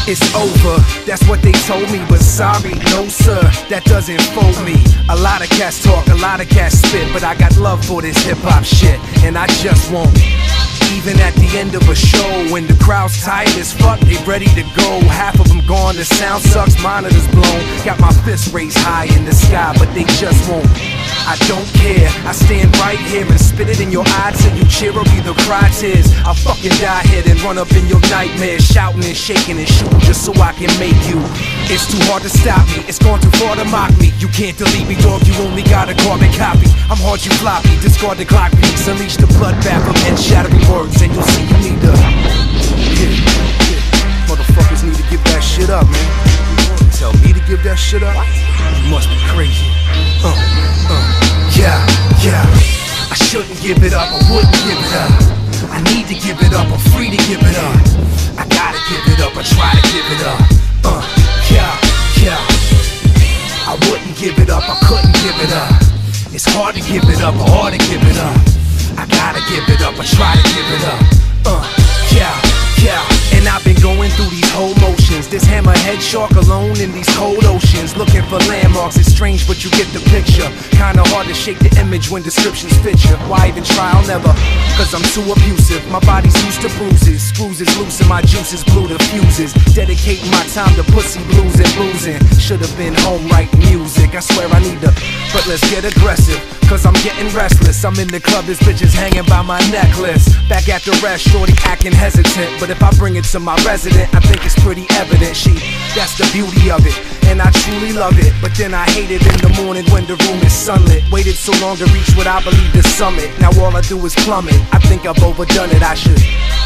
It's over, that's what they told me, but sorry, no sir, that doesn't fold me. A lot of cats talk, a lot of cats spit, but I got love for this hip-hop shit, and I just won't. Even at the end of a show, when the crowd's tired as fuck, they ready to go. Half of them gone, the sound sucks, monitors blown. Got my fists raised high in the sky, but they just won't. I don't care, I stand right here and spit it in your eye till you cheer or either cry tears. I'll fucking die here and run up in your nightmares, shouting and shaking and shooting just so I can make you. It's too hard to stop me, it's gone too far to mock me. You can't delete me, dog, you only got a carbon copy. I'm hard, you floppy, discard the clock piece, unleash the bloodbath of head-shattering words, and you'll see you need to. Motherfuckers need to give that shit up, man. Tell me to give that shit up? You must be crazy. Yeah. I shouldn't give it up, I wouldn't give it up. I need to give it up, I'm free to give it up. I gotta give it up, I try to give it up. Yeah. I wouldn't give it up, I couldn't give it up. It's hard to give it up, or hard to give it up. I gotta give it up, I try to give it up. Yeah. And I've been going through these whole motions. This hammerhead shark alone in these cold oceans, looking for landmarks. It's strange, but you get the picture. Kinda hard to shake the image when descriptions fit you. Why even try? I'll never, cause I'm too abusive. My body's used to bruises. Screws is loose and my juices blew the fuses. Dedicating my time to pussy blues and boozing. Should've been home writing music. I swear I need to, but let's get aggressive, cause I'm getting restless. I'm in the club, this bitch is hanging by my necklace. Back at the rest, shorty acting hesitant, but if I bring it to my resident, I think it's pretty evident. That's the beauty of it, and I truly love it. But then I hate it in the morning when the room is sunlit. Waited so long to reach what I believe the summit. Now all I do is plummet. I think I've overdone it, I should.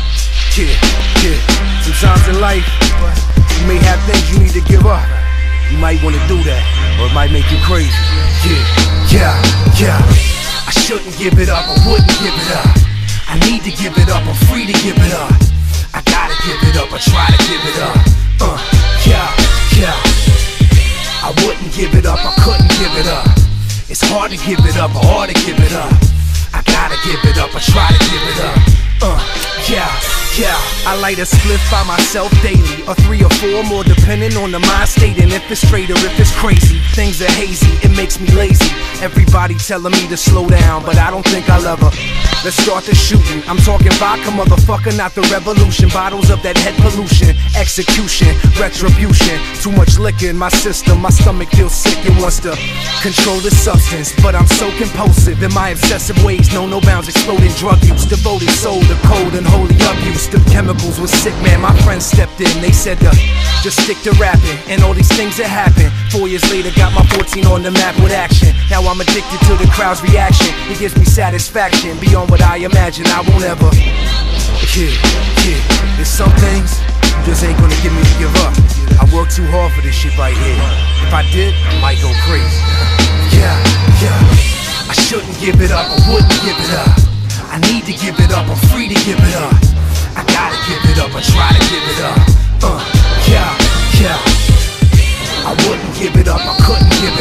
Yeah. Sometimes in life, you may have things you need to give up. You might want to do that, or it might make you crazy. Yeah. I shouldn't give it up, I wouldn't give it up. I need to give it up, I'm free to give it up. I gotta give it up, I try to give it up. Yeah. I wouldn't give it up, I couldn't give it up. It's hard to give it up, or hard to give it up. I gotta give it up, I try to give it up. Yeah. I light a spliff by myself daily, or 3 or 4 more depending on the mind state. And if it's straight or if it's crazy, things are hazy, it makes me lazy. Everybody telling me to slow down, but I don't think I'll ever. Let's start the shooting. I'm talking vodka, motherfucker, not the revolution. Bottles of that head pollution, execution, retribution. Too much liquor in my system, my stomach feels sick and wants to control the substance. But I'm so compulsive in my obsessive ways, no bounds, exploding drug use. Devoted soul to cold and holy abuse. The chemicals was sick, man, my friends stepped in. They said to just stick to rapping, and all these things that happen. 4 years later, got my 14 on the map with action. Now I'm addicted to the crowd's reaction. It gives me satisfaction beyond what I imagine. I won't ever. Yeah. There's some things you just ain't gonna get me to give up. I work too hard for this shit right here. If I did, I might go crazy. Yeah. I shouldn't give it up, I wouldn't give it up. I need to give it up, I'm free to give it up. I gotta give it up, I try to give it up. Yeah. I wouldn't give it up, I couldn't give